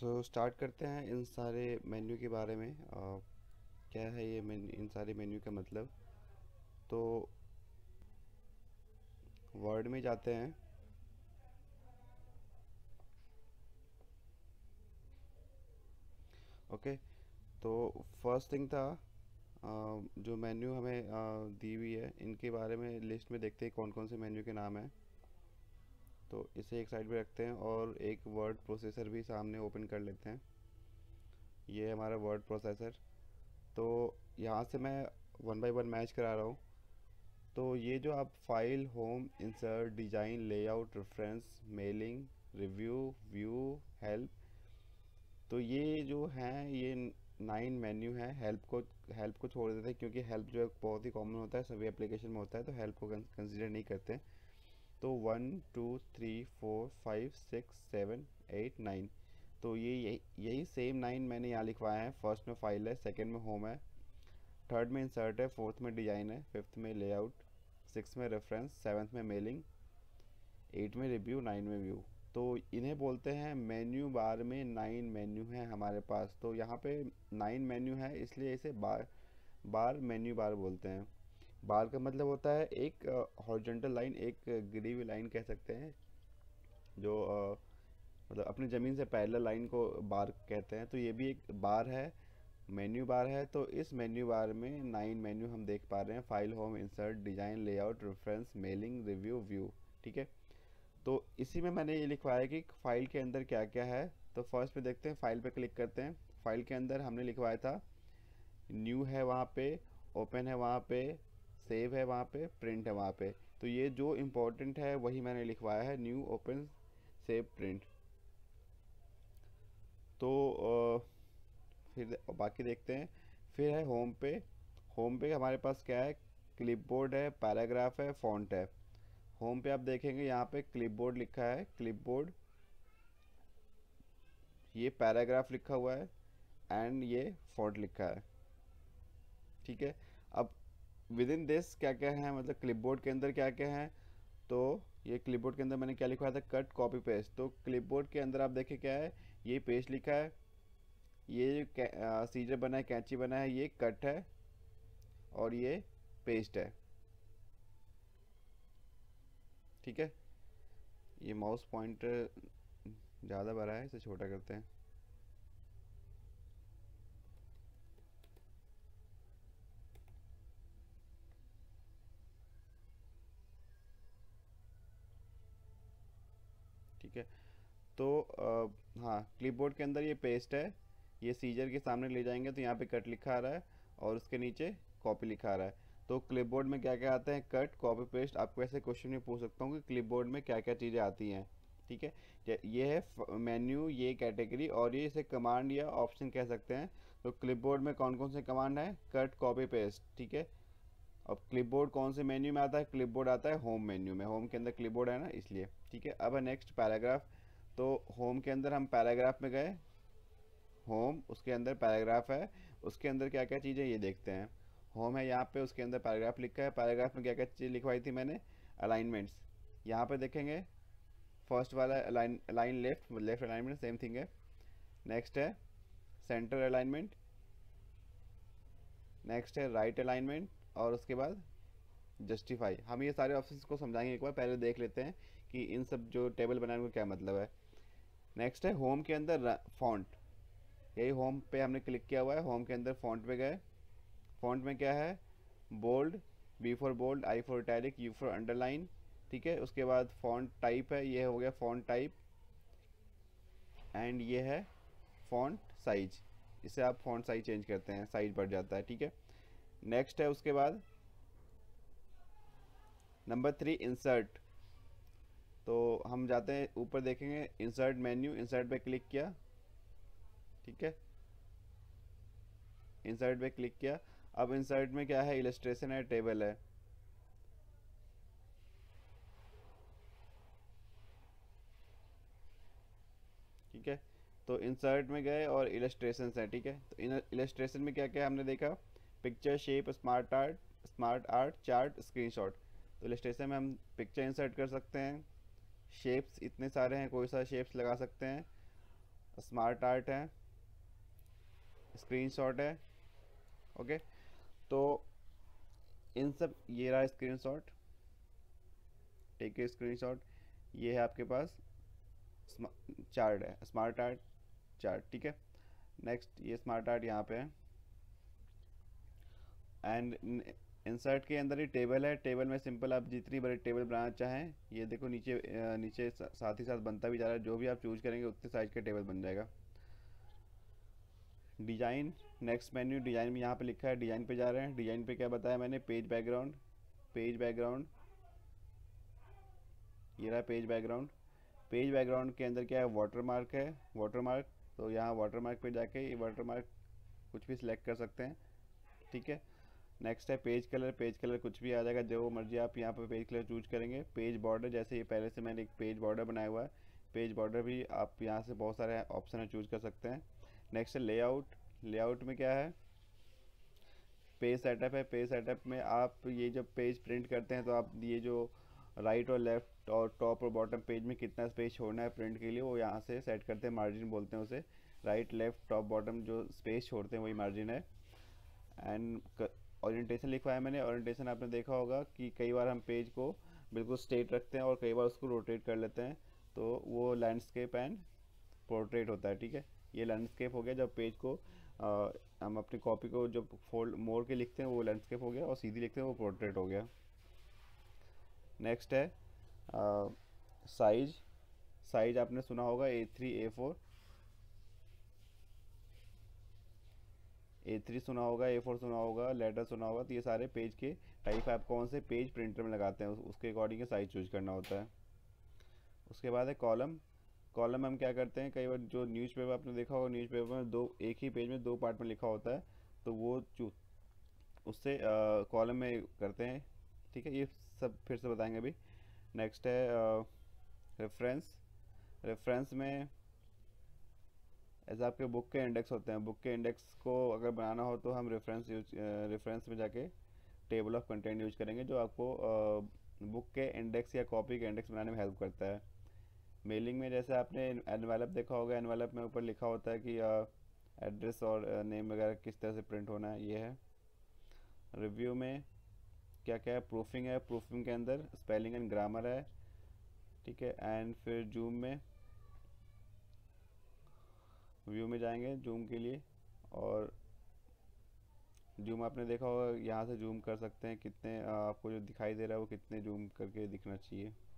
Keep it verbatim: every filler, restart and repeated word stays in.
So start करते हैं इन सारे मेन्यू के बारे में। अ, क्या है ये मेन्यू, इन सारे मेन्यू का मतलब। तो वर्ड में जाते हैं। ओके। तो फर्स्ट थिंग था, अ, जो मेन्यू हमें अ, दी हुई है इनके बारे में लिस्ट में देखते हैं कौन कौन से मेन्यू के नाम हैं। तो इसे एक साइड पे रखते हैं और एक वर्ड प्रोसेसर भी सामने ओपन कर लेते हैं। ये है हमारा वर्ड प्रोसेसर। तो यहाँ से मैं वन बाय वन मैच करा रहा हूँ। तो ये जो आप file, home, insert, design, layout, reference, mailing, review, view, help, तो ये जो हैं ये नाइन मेन्यू हैं। हेल्प को हेल्प को छोड़ देते हैं क्योंकि हेल्प जो है बहुत ही कॉमन होता है, सभी एप्लीकेशन में होता है, तो हेल्प को कंसिडर नहीं करते। तो one two three four five six seven eight nine, तो ये यही यही सेम नाइन मैंने यहाँ लिखवाया है। फर्स्ट में फाइल है, सेकंड में होम है, थर्ड में इंसर्ट है, फोर्थ में डिजाइन है, फिफ्थ में लेआउट, सिक्स में रेफरेंस, सेवन्थ में मेलिंग, एट में रिव्यू, नाइन में व्यू। तो इन्हें बोलते हैं मेन्यू बार में नाइन मेन्यू हैं हमारे पास। तो यहाँ पे नाइन मेन्यू है इसलिए इसे बार बार मेन्यू बार बोलते हैं। बार का मतलब होता है एक हॉरिजॉन्टल लाइन, एक गिरी हुई लाइन कह सकते हैं, जो अ, मतलब अपनी ज़मीन से पैरेलल लाइन को बार कहते हैं। तो ये भी एक बार है, मेन्यू बार है। तो इस मेन्यू बार में नाइन मेन्यू हम देख पा रहे हैं: file, home, insert, design, layout, reference, mailing, review, view. ठीक है। तो इसी में मैंने ये लिखवाया है कि फाइल के अंदर क्या क्या है। तो फर्स्ट पे देखते हैं, फाइल पे क्लिक करते हैं। फाइल के अंदर हमने लिखवाया था न्यू है वहाँ पे, ओपन है वहाँ पे, सेव है वहाँ पे, प्रिंट है वहाँ पे। तो ये जो इम्पोर्टेंट है वही मैंने लिखवाया है: न्यू, ओपन, सेव, प्रिंट। तो अ, फिर बाकी देखते हैं। फिर है होम पे। होम पे हमारे पास क्या है? क्लिपबोर्ड है, पैराग्राफ है, फॉन्ट है। होम पे आप देखेंगे यहाँ पे क्लिपबोर्ड लिखा है, क्लिपबोर्ड, ये पैराग्राफ लिखा हुआ है, एंड ये फॉन्ट लिखा है। ठीक है। अब विद इन दिस क्या क्या है, मतलब क्लिपबोर्ड के अंदर क्या क्या है। तो ये क्लिपबोर्ड के अंदर मैंने क्या लिखवाया था? Cut, copy, paste. तो क्लिपबोर्ड के अंदर आप देखिए क्या है, ये पेस्ट लिखा है, ये जो सीजर बना है, कैंची बना है, ये कट है, और ये पेस्ट है। ठीक है। ये माउस पॉइंटर ज़्यादा बड़ा है, इसे छोटा करते हैं। ठीक है। तो अ, हाँ, क्लिपबोर्ड के अंदर ये पेस्ट है, ये सीजर के सामने ले जाएंगे तो यहाँ पे कट लिखा आ रहा है, और उसके नीचे कॉपी लिखा आ रहा है। तो क्लिपबोर्ड में क्या क्या आता है? Cut, copy, paste. आपको ऐसे क्वेश्चन में पूछ सकता हूँ कि क्लिपबोर्ड में क्या क्या चीज़ें आती हैं। ठीक है। ये ये है मेन्यू, ये कैटेगरी, और ये इसे कमांड या ऑप्शन कह सकते हैं। तो क्लिपबोर्ड में कौन कौन से कमांड है? Cut, copy, paste. ठीक है। अब क्लिपबोर्ड कौन से मेन्यू में आता है? क्लिपबोर्ड आता है होम मेन्यू में। होम के अंदर क्लिपबोर्ड है ना, इसलिए। ठीक है। अब है नेक्स्ट पैराग्राफ। तो होम के अंदर हम पैराग्राफ में गए, होम, उसके अंदर पैराग्राफ है, उसके अंदर क्या क्या चीज़ें ये देखते हैं। होम है यहाँ पे, उसके अंदर पैराग्राफ लिखा है। पैराग्राफ में क्या क्या चीज़ लिखवाई थी मैंने? अलाइनमेंट्स। यहाँ पे देखेंगे फर्स्ट वाला align align left, left alignment same thing है। नेक्स्ट है सेंटर अलाइनमेंट, नेक्स्ट है राइट अलाइनमेंट, और उसके बाद जस्टिफाई। हम ये सारे ऑप्शंस को समझाएंगे, एक बार पहले देख लेते हैं कि इन सब जो टेबल बनाने का क्या मतलब है। नेक्स्ट है होम के अंदर फॉन्ट। यही होम पे हमने क्लिक किया हुआ है, होम के अंदर फॉन्ट पे गए। फॉन्ट में क्या है? Bold, B for bold, I for italic, U for underline. ठीक है। उसके बाद फॉन्ट टाइप है, ये हो गया फॉन्ट टाइप, एंड ये है फॉन्ट साइज। इसे आप फॉन्ट साइज चेंज करते हैं, साइज बढ़ जाता है। ठीक है। नेक्स्ट है उसके बाद नंबर थ्री, इंसर्ट। तो हम जाते हैं ऊपर, देखेंगे इंसर्ट मेन्यू, इंसर्ट पे क्लिक किया। ठीक है। इंसर्ट पे क्लिक किया। अब इंसर्ट में क्या है? इलस्ट्रेशन है, टेबल है। ठीक है। तो इंसर्ट में गए और इलस्ट्रेशन है। ठीक है। तो इन इलस्ट्रेशन में क्या क्या हमने देखा? Picture, shape, smart art, smart art, chart, screenshot. तो इलस्ट्रेशन में हम पिक्चर इंसर्ट कर सकते हैं, शेप्स इतने सारे हैं, कोई सा शेप्स लगा सकते हैं, स्मार्ट आर्ट है, स्क्रीनशॉट है। ओके, तो इन सब, ये रहा स्क्रीनशॉट, टेक ए स्क्रीनशॉट। ये है आपके पास चार्ट है, स्मार्ट आर्ट चार्ट, ठीक है। नेक्स्ट ये स्मार्ट आर्ट यहाँ पे है, एंड इंसर्ट के अंदर ही टेबल है। टेबल में सिंपल आप जितनी बड़ी टेबल बनाना चाहें, ये देखो नीचे अ, नीचे साथ ही साथ बनता भी जा रहा है। जो भी आप चूज करेंगे उतने साइज का टेबल बन जाएगा। डिज़ाइन, नेक्स्ट मेन्यू, डिज़ाइन में यहाँ पे लिखा है, डिज़ाइन पे जा रहे हैं। डिज़ाइन पे क्या बताया मैंने, पेज बैकग्राउंड, पेज बैकग्राउंड, ये रहा पेज बैकग्राउंड। पेज बैकग्राउंड के अंदर क्या है, वाटर मार्क है, वाटर मार्क। तो यहाँ वाटर मार्क पे जाके ये वाटर मार्क कुछ भी सिलेक्ट कर सकते हैं, ठीक है। नेक्स्ट है पेज कलर, पेज कलर कुछ भी आ जाएगा, जो मर्जी आप यहाँ पर पेज कलर चूज करेंगे। पेज बॉर्डर, जैसे ये पहले से मैंने एक पेज बॉर्डर बनाया हुआ है, पेज बॉर्डर भी आप यहाँ से बहुत सारे ऑप्शन चूज कर सकते हैं। नेक्स्ट है लेआउट, लेआउट में क्या है, पेज सेटअप है। पेज सेटअप में आप ये जब पेज प्रिंट करते हैं तो आप ये जो राइट और लेफ्ट और टॉप और बॉटम पेज में कितना स्पेस छोड़ना है प्रिंट के लिए, वो यहाँ से सेट करते हैं, मार्जिन बोलते हैं उसे। राइट लेफ्ट टॉप बॉटम जो स्पेस छोड़ते हैं वही मार्जिन है। एंड ओरिएंटेशन लिखवाया मैंने। ओरिएंटेशन आपने देखा होगा कि कई बार हम पेज को बिल्कुल स्ट्रेट रखते हैं और कई बार उसको रोटेट कर लेते हैं, तो वो लैंडस्केप एंड पोर्ट्रेट होता है, ठीक है। ये लैंडस्केप हो गया, जब पेज को आ, हम अपनी कॉपी को जब फोल्ड मोड़ के लिखते हैं वो लैंडस्केप हो गया, और सीधी लिखते हैं वो पोर्ट्रेट हो गया। नेक्स्ट है साइज, साइज आपने सुना होगा A three A four, A three सुना होगा, ए फोर सुना होगा, लेटर सुना होगा। तो ये सारे पेज के टाइप आप कौन से पेज प्रिंटर में लगाते हैं, उस, उसके अकॉर्डिंग साइज चूज करना होता है। उसके बाद है कॉलम। कॉलम हम क्या करते हैं, कई बार जो न्यूज़पेपर आपने देखा होगा, न्यूज़पेपर में दो, एक ही पेज में दो पार्ट में लिखा होता है, तो वो चू उससे कॉलम में करते हैं, ठीक है। ये सब फिर से बताएंगे अभी। नेक्स्ट है रेफरेंस। रेफरेंस में ऐसे आपके बुक के इंडेक्स होते हैं, बुक के इंडेक्स को अगर बनाना हो तो हम रेफरेंस यूज रेफरेंस में जाके टेबल ऑफ कंटेंट यूज करेंगे, जो आपको बुक के इंडेक्स या कॉपी के इंडेक्स बनाने में हेल्प करता है। मेलिंग में जैसे आपने एनवेलप देखा होगा, एनवेलप में ऊपर लिखा होता है कि एड्रेस और नेम वगैरह किस तरह से प्रिंट होना है, ये है। रिव्यू में क्या क्या है, प्रूफिंग है, प्रूफिंग के अंदर स्पेलिंग एंड ग्रामर है, ठीक है। एंड फिर जूम में, व्यू में जाएंगे जूम के लिए, और जूम आपने देखा होगा यहाँ से जूम कर सकते हैं, कितने आपको जो दिखाई दे रहा है वो कितने जूम करके दिखना चाहिए।